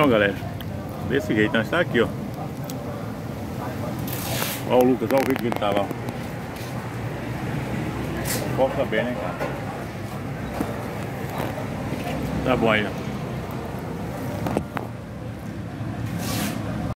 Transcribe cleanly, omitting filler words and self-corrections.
Então, galera, desse jeito, nós está aqui, ó. Olha o Lucas, olha o vídeo que ele tava. Foca bem, né, cara? Tá bom aí, ó.